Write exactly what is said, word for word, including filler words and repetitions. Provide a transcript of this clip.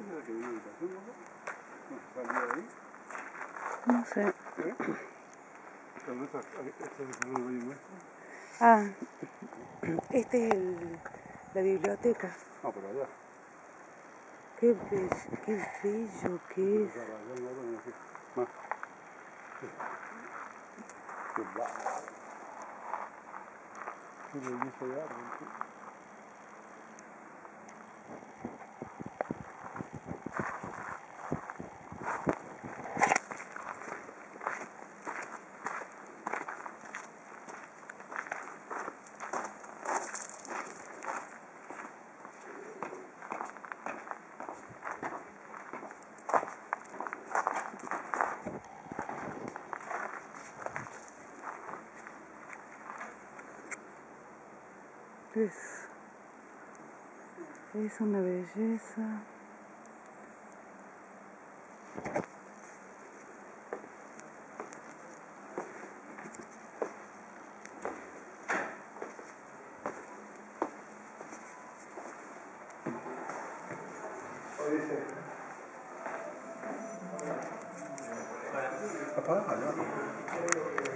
¿Esa que viene en habitación, no? ¿Salía de ahí? No sé. ¿Eh? Pero no está, este es el baño nuestro. Ah, este es el, la biblioteca. No, pero allá. Qué bello, qué bello que es. Más. Qué bárbaro. Qué belleza de árbol. Es, es una belleza. Apaga, ya.